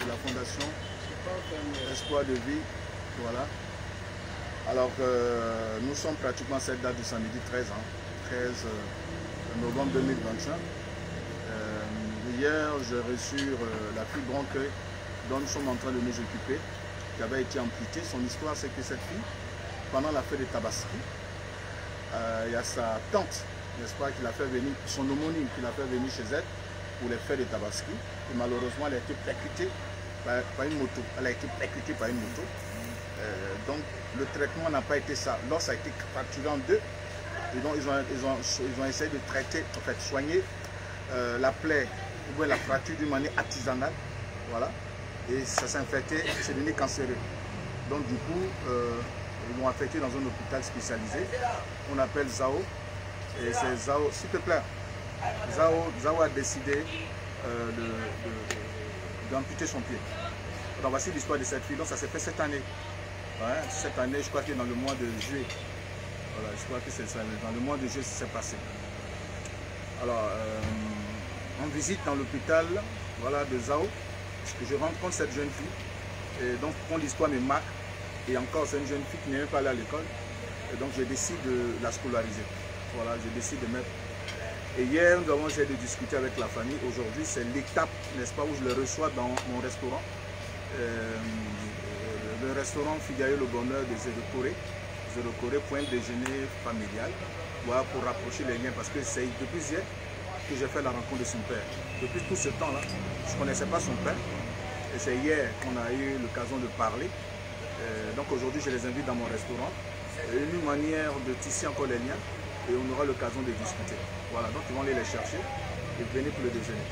de la fondation Espoir de vie. Voilà. Alors, nous sommes pratiquement à cette date du samedi 13 novembre 2021. Hier, j'ai reçu la fille Branqueuil, dont nous sommes en train de nous occuper, qui avait été amputée. Son histoire, c'est que cette fille, pendant la fête de Tabaski, il y a sa tante, n'est-ce pas, qui l'a fait venir, son homonyme, qui l'a fait venir chez elle pour les fêtes de Tabaski. Et malheureusement, elle a été percutée par une moto. Elle a été percutée par une moto. Donc, le traitement n'a pas été ça. L'os a été fracturé en deux. Et donc, ils ont essayé de traiter, en fait, soigner la plaie ou bien la fracture d'une manière artisanale. Voilà. Et ça s'est infecté, c'est devenu cancéreux. Donc, du coup, ils l'ont affecté dans un hôpital spécialisé. On appelle Zao. Et c'est Zao, s'il te plaît. Zao a décidé d'amputer son pied. Donc, voici l'histoire de cette fille. Donc, ça s'est fait cette année. Ouais, cette année, je crois que dans le mois de juillet. Voilà, je crois que c'est ça. Dans le mois de juillet, ça s'est passé. Alors, on visite dans l'hôpital, voilà, de Zao. Parce que je rencontre cette jeune fille. Et donc, quand l'histoire me marque, et encore, c'est une jeune fille qui n'est même pas allée à l'école. Et donc, je décide de la scolariser. Voilà, je décide de mettre. Et hier, nous avons essayé de discuter avec la famille. Aujourd'hui, c'est l'étape, n'est-ce pas, où je le reçois dans mon restaurant. Le restaurant Figayo Le Bonheur de Zéro Corée, point déjeuner familial. Voilà, pour rapprocher les liens. Parce que c'est depuis hier que j'ai fait la rencontre de son père. Depuis tout ce temps-là, je ne connaissais pas son père. Et c'est hier qu'on a eu l'occasion de parler. Donc aujourd'hui, je les invite dans mon restaurant. Une manière de tisser encore les liens. Et on aura l'occasion de discuter. Voilà, donc ils vont aller les chercher et venir pour le déjeuner.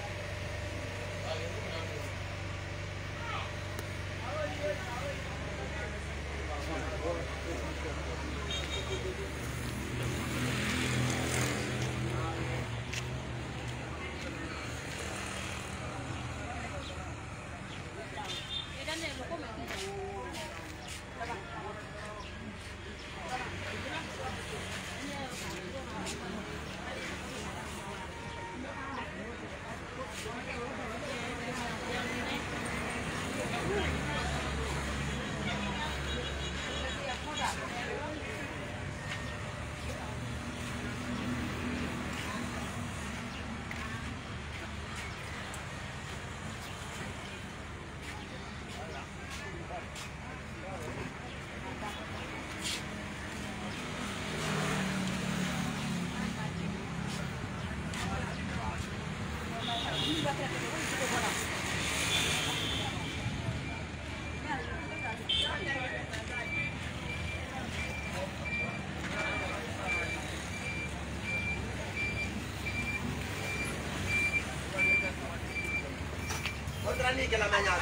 Que la mañana.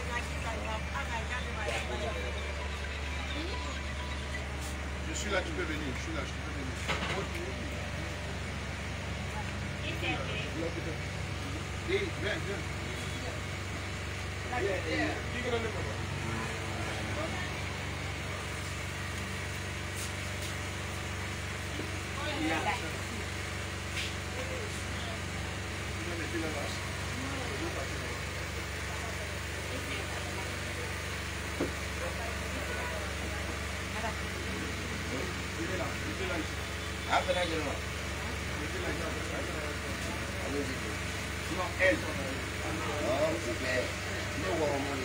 Je suis là, tu peux venir. Je suis là, tu peux venir. Viens, viens. Non, elle. Oh, c'est clair. Non,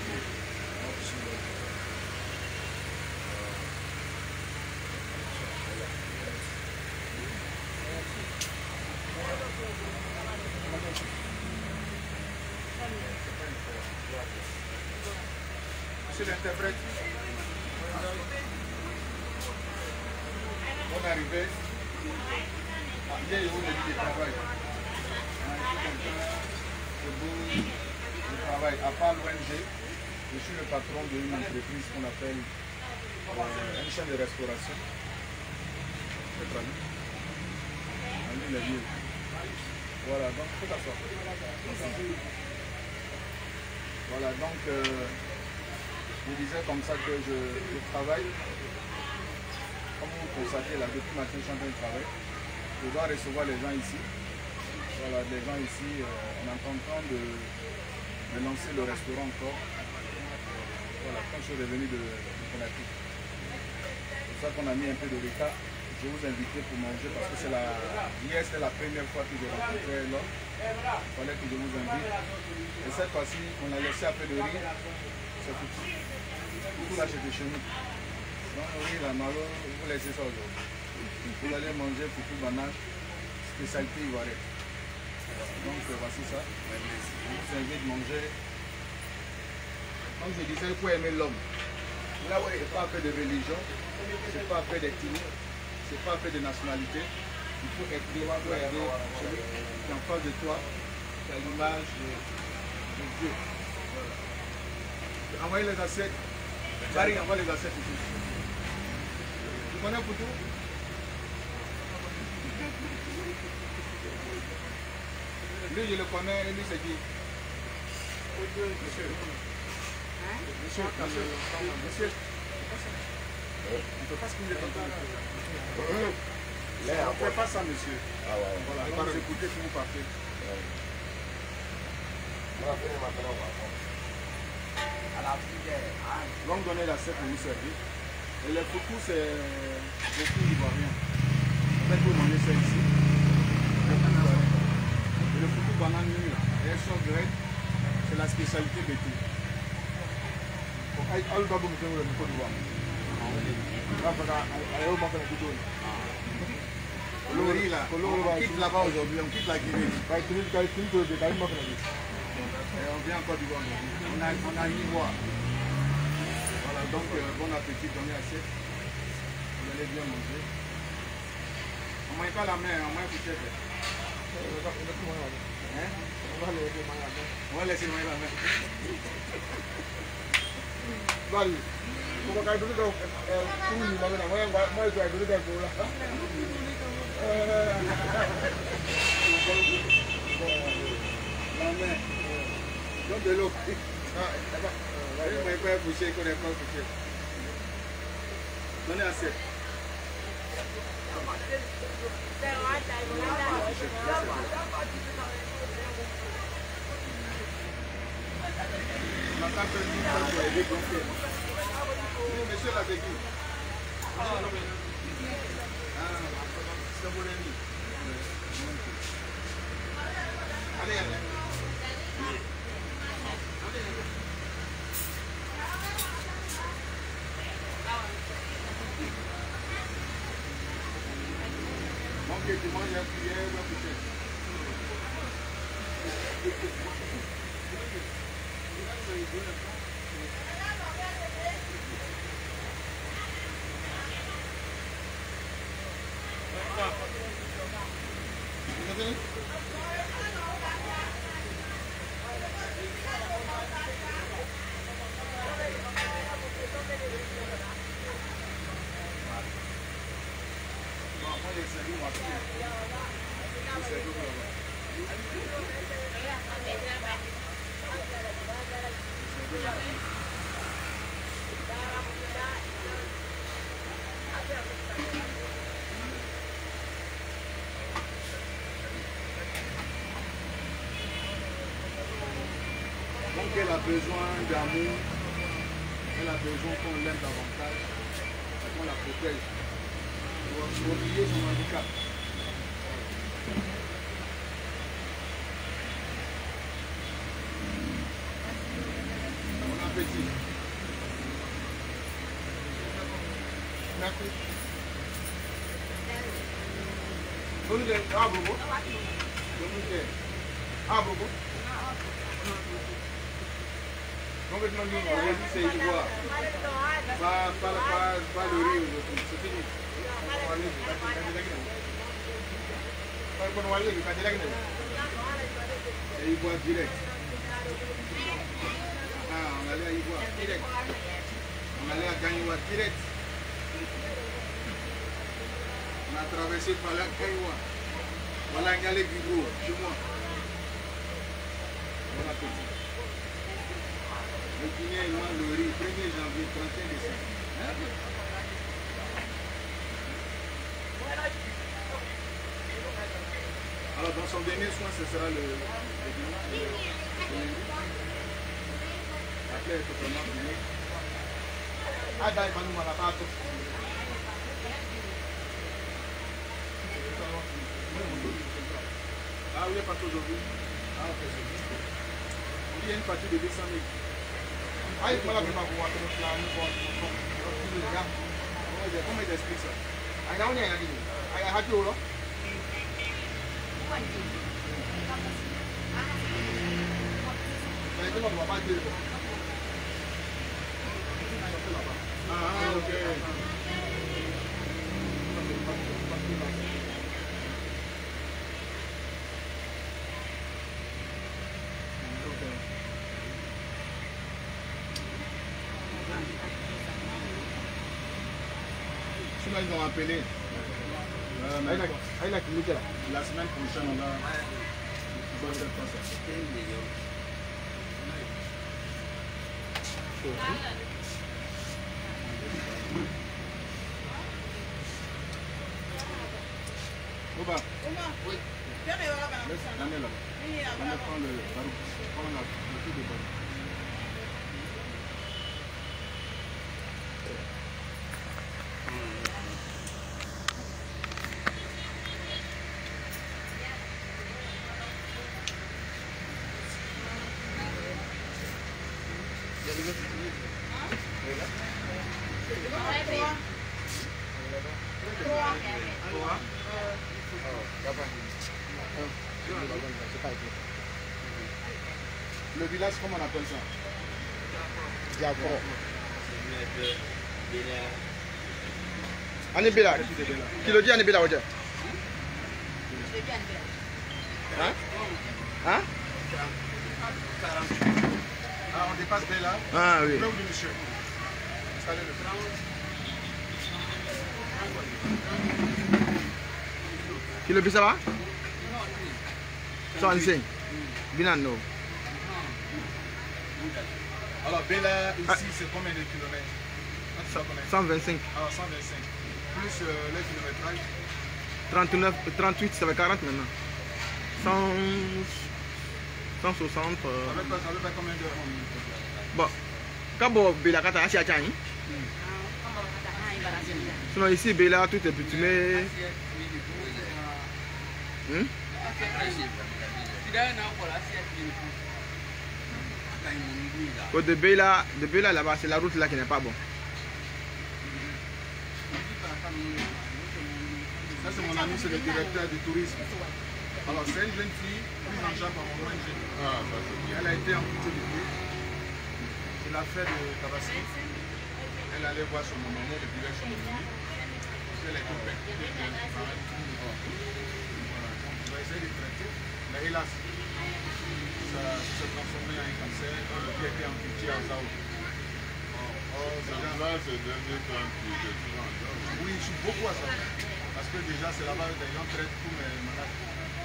Monsieur l'interprète, on est arrivé. Il y a eu du travail. C'est beau, le travail. À part l'ONG, je suis le patron d'une entreprise qu'on appelle une chaîne de restauration. C'est traduit. Voilà, donc il faut s'asseoir. Voilà, donc je disais comme ça que je travaille. Comme vous constatez là, depuis matin, je suis en train de travailler. Je dois recevoir les gens ici. Voilà, les gens ici, on est en train de de lancer le restaurant encore. Voilà, quand je suis revenu de Conakry. C'est pour ça qu'on a mis un peu de retard. Je vous invite pour manger parce que hier c'était la première fois que j'ai rencontré l'homme. Il fallait que je vous invite. Et cette fois-ci, on a laissé un peu de riz. C'est foutu. Tout là c'était chez nous. Donc le riz, la malo, vous laissez ça aujourd'hui. Vous allez manger foutu banane, spécialité ivoirienne. Donc voici ça. On vous invite à manger. Comme je disais, il faut aimer l'homme. Là où il n'est pas fait de religion, ce n'est pas fait d'ethnie, ce n'est pas fait de nationalité. Il faut aider celui qui est en face de toi, qui a l'image de Dieu. Envoyez les assiettes. Barry, envoie les assiettes ici. Tu connais Poutou? Lui, je le connais, lui c'est qui? Monsieur. Monsieur, monsieur. On ne peut pas ce qu'il est en train de faire. On ne fait pas ça, monsieur. Ah ouais. Voilà, on va vous écouter si vous partez. On va me donner l'assiette pour vous servir. Et le foutou, c'est beaucoup ivoirien. En fait, vous mangez ça ici. Et le foutou banane nuit, là, elles sont grecques, c'est la spécialité de tout. Le riz là, on quitte là-bas aujourd'hui, on quitte la Guinée. Et on vient encore du Rwanda. On a Ivoire. Voilà, donc bon appétit, donnez assiette. Vous allez bien manger. On ne mange pas la main, on mange coucher. Hein? On va laisser manger la main. Vale. Como cai tudo do tudo, mas não é mais vai tudo da bola. La main. Donc de l'eau. Il va boucher qu'on n'est pas bouché. Donnez assiette. Monsieur l'a vécu. C'est mon ami. Allez, allez. Bon, que tu manges la cuillère, va coucher. Donc elle a besoin d'amour, elle a besoin qu'on l'aime davantage, qu'on la protège, pour oublier son handicap. Bon appétit. Merci. Ah, Bobo. Ah, Bobo. Complètement bien, c'est ivoire. Pas le riz aujourd'hui, c'est fini. C'est ivoire direct. Ah, on allait à ivoire direct. On allait à Gagnoua direct. On a traversé par la Gagnoua. Voilà, il y a les Bigo, chez moi. Bon appétit. Le Guinéen, il mange le riz, 1er janvier, 31 décembre. Alors, dans son dernier soin, ce sera le clé est totalement finie. Ah, bah, il va nous mettre à tout. Ah, oui, pas aujourd'hui. Ah, ok, c'est bien. Il y a une partie de 200 000. Ah, il faut la faire pour voir comment il comment il explique ça? Ah, là, on est à la ligne. Ah, il y a un là. Ah, ok. Sinon, ils ont appelé. La semaine prochaine, on va faire ça. Oba. Oui. L'année là. On va prendre le baroud. On a le tout de baroud. Le village, comment on appelle ça? Diakro. Anibela. Qui le dit Anibela, Roger? Hein? Hein? Ah, on dépasse Bella. Ah oui. Où du monsieur? Installez le plan. Qui le dit ça va? 65. Binano. Alors Bella ici c'est combien de kilomètres? 125. Ah, 125. Plus le kilométrage? 39, 38, ça fait 40 maintenant. 160. Ça veut pas combien d'heures? Bon. Quand Bella Kata a acheté sinon ici Bella tout est bitumé. De Bella là-bas, c'est la route là qui n'est pas bonne. Ça c'est mon ami, c'est le directeur du tourisme. Alors c'est une jeune fille, plus en jambe par moment jeune. Elle a été amputée du pied. Il a fait de Tabaski. Elle allait voir son maman, le village son maman. Elle a été opérée. Voilà, donc on va essayer de traiter. Mais hélas, ça s'est transformé en un cancer. Le pied a été amputé à Zao. Oui, je suis beaucoup à ça. Parce que déjà, c'est là-bas que les gens traitent tous mes malades.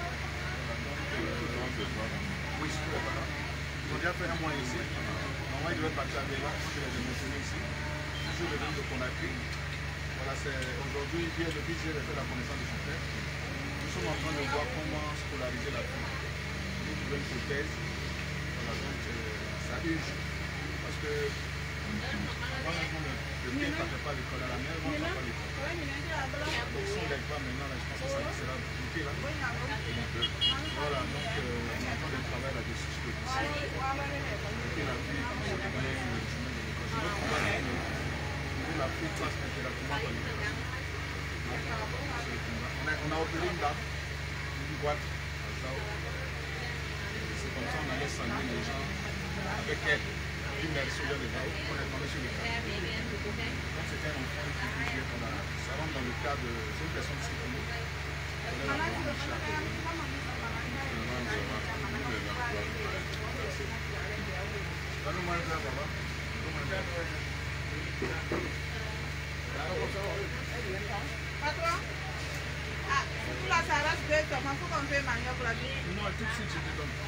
Oui, c'est tout. Ils ont déjà fait un mois ici. Normalement, ils devaient partir à Bella. Je les ai mentionnés ici. Je suis venu de Conakry. Voilà, aujourd'hui, hier, le fils, j'ai fait la connaissance de son père. Nous sommes en train de voir comment scolariser la fille. Une nouvelle prothèse. Voilà, donc ça urge. Parce que moi, le pied ne fait pas l'école à la mer, moi, je ne fais pas l'école. Donc si on ne lève pas maintenant, là, je pense que ça sera compliqué là. Voilà, donc on est en train de travailler là-dessus. Et la fille, comme ça, on est le chemin de l'école. Je veux pouvoir la fille passe indirectement par l'éducation. On a opéré une dame, une boîte à Zao. C'est comme ça qu'on allait saluer les gens avec elle. Une version de Zao, on est tombé sur le cas. Donc c'était un enfant qui vivait comme ça rentre dans le cas de. C'est une personne psychologique. On est là pour le chat. Donne-moi un verre, papa. Donne-moi un verre. Pas toi? Ah, tout là, ça reste deux tomes. Il faut qu'on fait manioc là. Non, tout de suite, je te donne.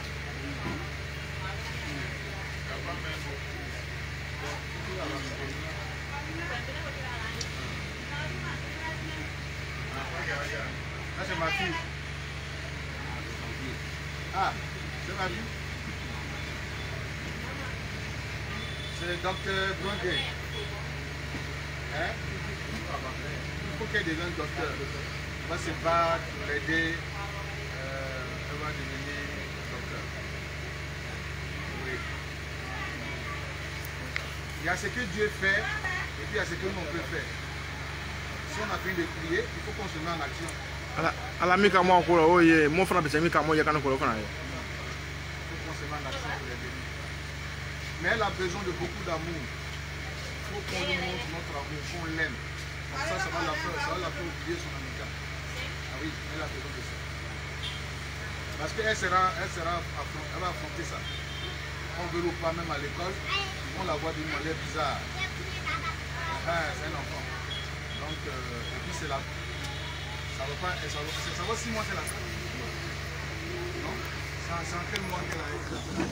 Ah, c'est ma fille. Ah, c'est ma fille. le docteur Bronguet. Hein? Il faut qu'elle devienne docteur. Elle va se battre pour l'aider. Elle va devenir docteur. Oui. Il y a ce que Dieu fait et puis il y a ce que nous on peut faire. Si on a fini de prier, il faut qu'on se mette en action. Ala mi ka mo ko o ye mo fana be se mi ka mo ye kan ko fana ye. Mais elle a besoin de beaucoup d'amour. Il faut qu'on lui montre notre amour, qu'on l'aime. Comme ça, ça va la faire oublier son handicap. Ah oui, elle a besoin de ça. Parce qu'elle va affronter ça. On veut ou pas, même à l'école, on la voit d'une manière bizarre. C'est un enfant. Donc, et puis c'est là. Ça va 6 mois qu'elle a fait. Non? C'est en quel mois qu'elle a été?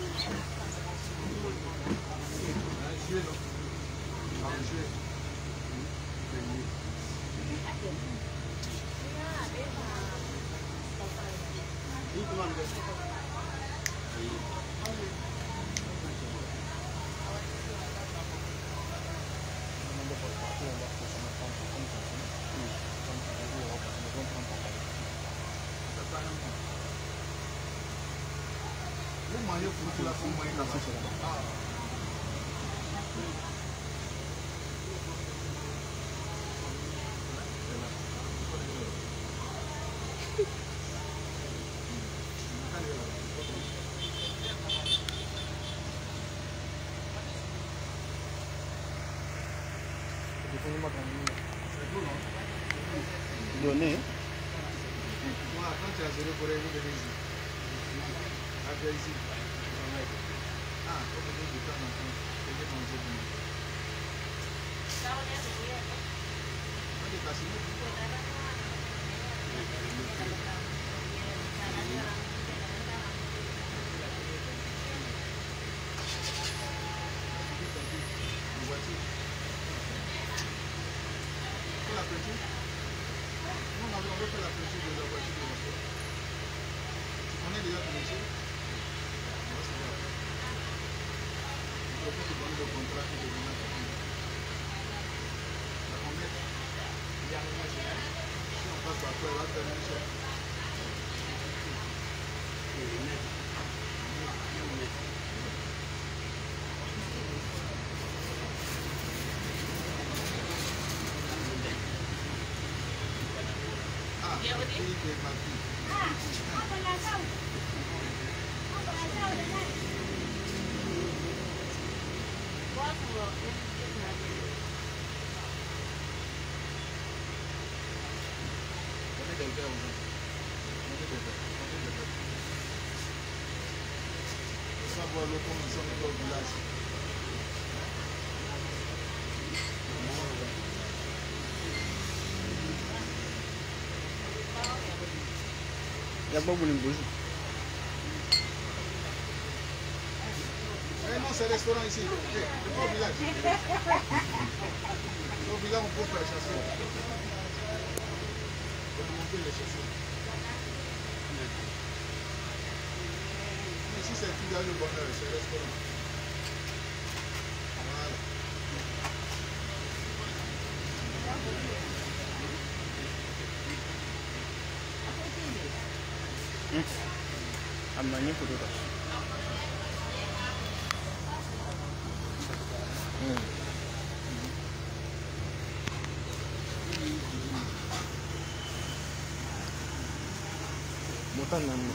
Vous mangez pour la femme, Donner. Quand tu as 0 pour aller ici. Ici. Ah, comme on dit de temps en temps, je vais manger demain. La petite? Non, on veut faire la petite de la voiture de monsieur. Tu connais déjà ton métier? On va se voir. Il faut que tu donnes le contrat que je vais mettre à combien? À combien? Il y a un machine. Si on passe par toi, il va te donner cher. Il y a pas beaucoup de bouche. Non, c'est le restaurant ici. C'est pas au village. Au village, on peut faire chasser. On peut monter les chasser. Mais si c'est tout dans le bonheur, c'est le restaurant. Amanya kudu tak. Bukan nama.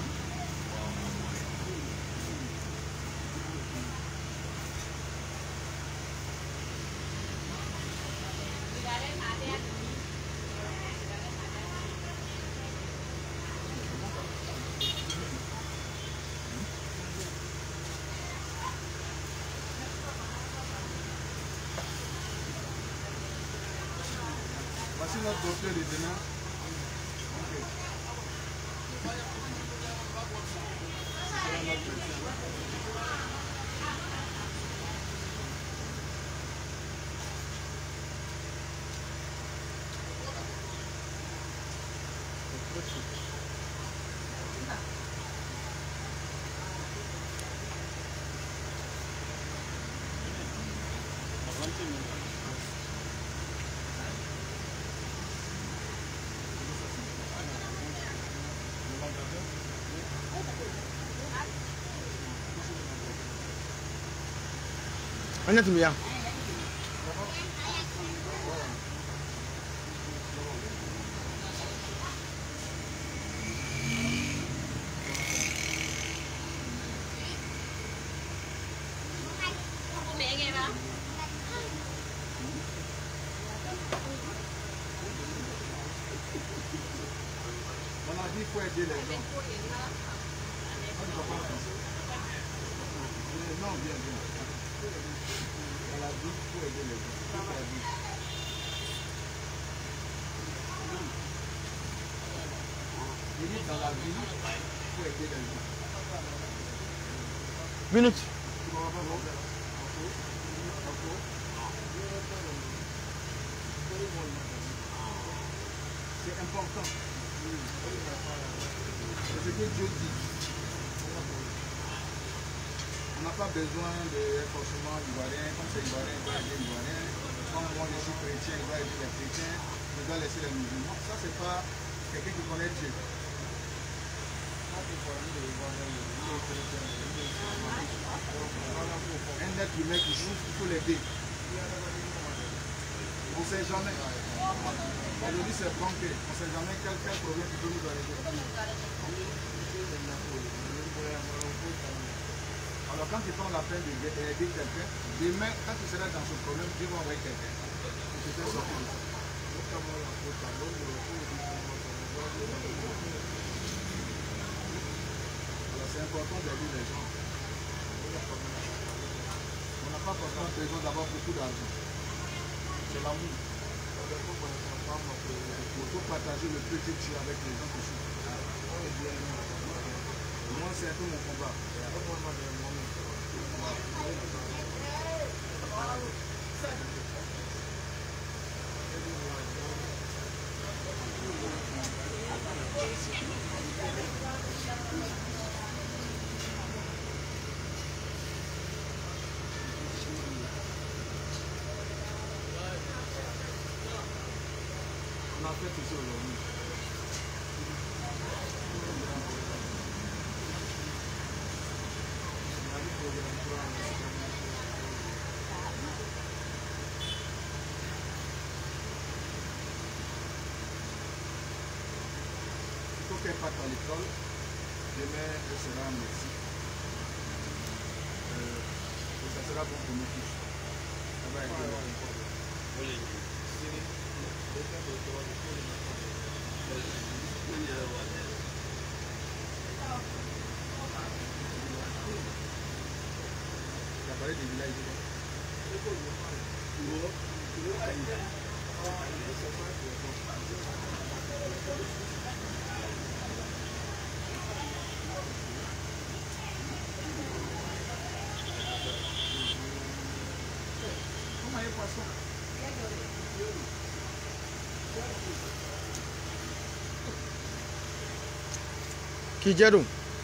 Voici notre dossier de demain. Hanya tu ya. On a dit qu'il faut aider les gens. Non, bien. On a dit qu'il faut aider les gens. Il dit dans la vie, il faut aider les gens. Minute. C'est important. C'est ce que Dieu dit. On n'a pas besoin de forcément ivoirien. Comme c'est ivoirien, il doit aider l'ivoirien. Comme moi je suis chrétien, il doit aider les chrétiens. Il doit laisser les musulmans. Ça, c'est pas quelqu'un qui connaît Dieu. Un être humain qui souffre, il faut l'aider. On ne sait jamais. Aujourd'hui, c'est planqué. On ne sait jamais quel problème il peut nous arriver. Alors, quand tu prends la peine d'aider quelqu'un, demain, quand tu seras dans ce problème, Dieu va envoyer quelqu'un. Et tu fais sortir de ça. Alors, c'est important d'aider les gens. On n'a pas forcément besoin d'avoir beaucoup d'argent. C'est l'amour. Il faut partager le peu que tu as avec les gens qui souffrent. Moi, c'est un peu mon combat. On a fait ici aujourd'hui. Il faut qu'elle parte à l'école. Demain, elle sera en médecine. Et ça sera bon pour nous tous. Ça va être la parole des villages. Comment est poisson? Kijado.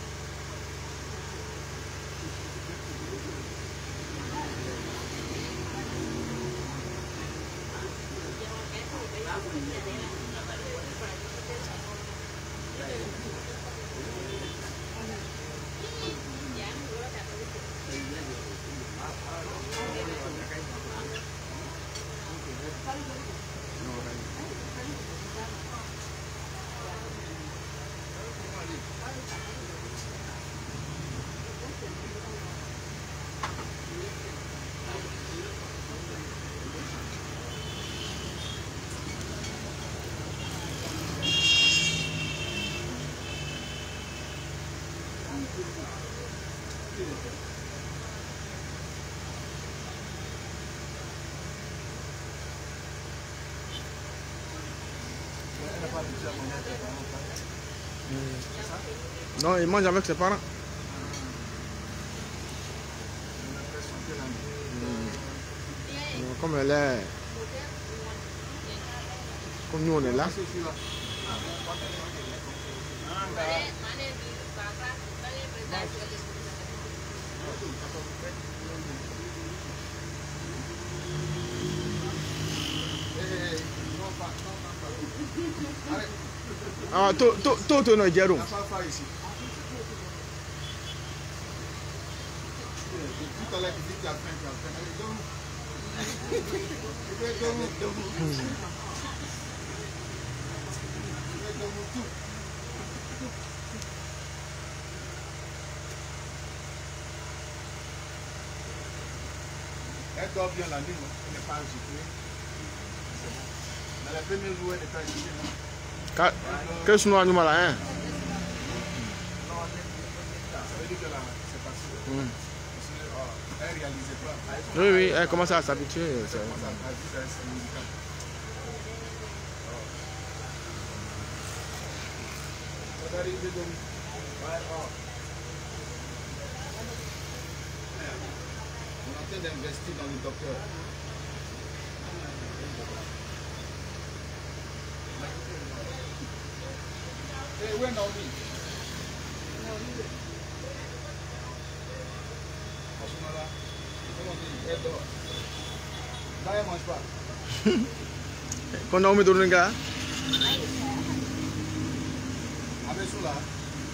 Non, il mange avec ses parents. Comme elle est... Comme nous on est là. Ah, tout no jero. Il n'y a pas faille ici. Tout à l'heure, tu dis que tu as faim, tu as faim. Allez, donne-nous. Elle dort bien la nuit, elle n'est pas agitée. Dans les premiers jours, elle n'est pas agitée. Que ce soit nous malin, hein? Ça veut dire que là, c'est passé. Elle ne réalisait pas. Oui, oui, elle commence à s'habituer. Elle commence à vivre, c'est musical. Ça arrive de dormir. On est en train d'investir dans le docteur. Hey, où est Naomi? À ce moment-là, elle dort. Là, elle ne mange pas. Quand Naomi donne un gars, Avec ça là.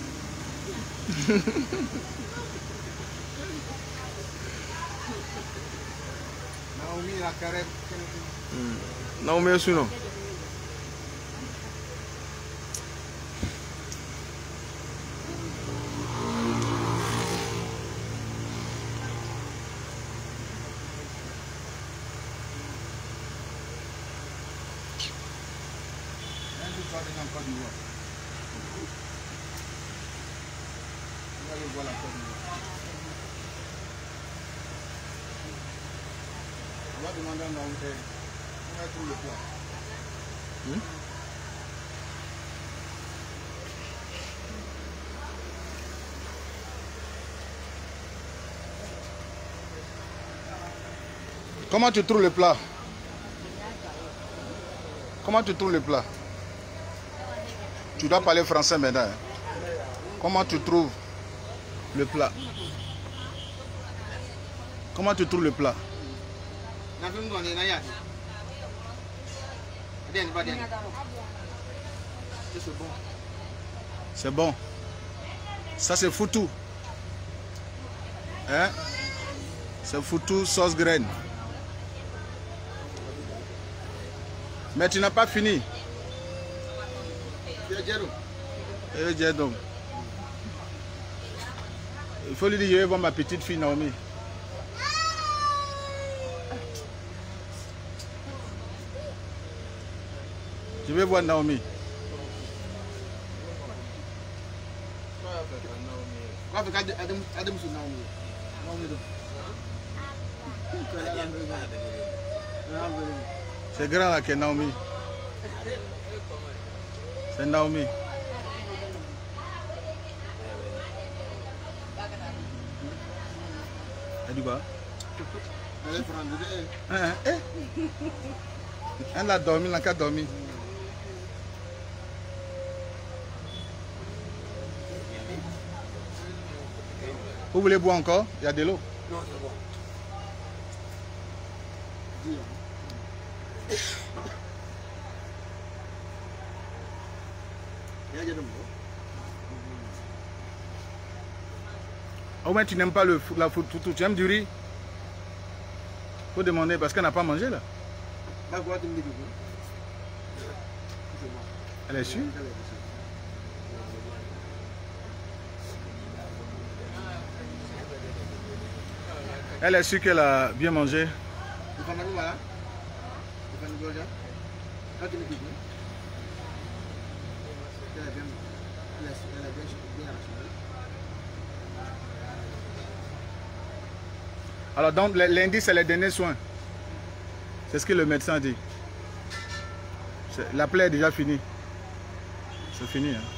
Naomi, la carême. Naomi est non. Tu vas venir en Côte d'Ivoire. On va aller voir la Côte d'Ivoire. On va demander à Naomi. On va trouver le plat. Comment tu trouves le plat? Comment tu trouves le plat? Tu dois parler français maintenant. Hein? Comment tu trouves le plat? Comment tu trouves le plat? C'est bon. Ça c'est foutu. Hein? C'est foutu sauce graine. Mais tu n'as pas fini. Il faut lui dire, je vais voir ma petite fille Naomi. Je vais voir Naomi. C'est grand là que Naomi. C'est Naomi. Elle dit quoi? Elle a dormi, elle a dormi. Vous voulez boire encore? Il y a de l'eau. Non, c'est bon. Au moins tu n'aimes pas la foutou, tu aimes du riz? Faut demander parce qu'elle n'a pas mangé là. Elle est sûre? Elle est sûre qu'elle a bien mangé. Alors donc l'indice c'est les derniers soins. C'est ce que le médecin dit. La plaie est déjà finie. C'est fini. Hein.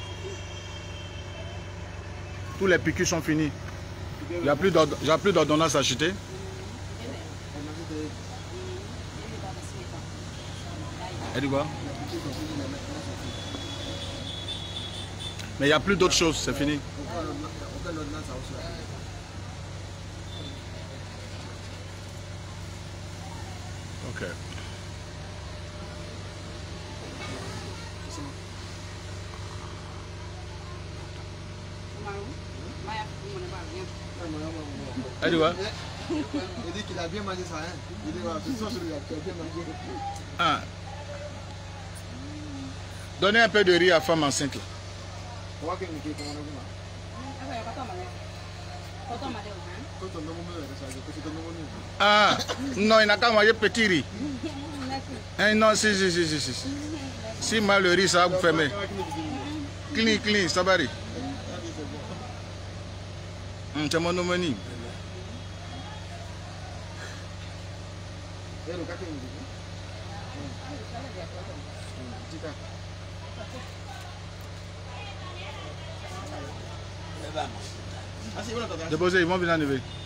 Tous les piqûres sont finis. Il n'y a plus d'ordonnance à acheter. Elle dit quoi? Mais il n'y a plus d'autres choses, c'est fini. Ok. Elle dit quoi? Il dit qu'il a bien mangé ça. Hein. Il dit, ce soir, tu as bien mangé. Ah. Donnez un peu de riz à femme enceinte. Là. Ah, non, il n'a qu'à manger petit riz. Hein, non, si. Si mal le riz, ça va vous fermer. Clean, ça va riz. C'est mon homonyme. Déposez, ils vont venir enlever.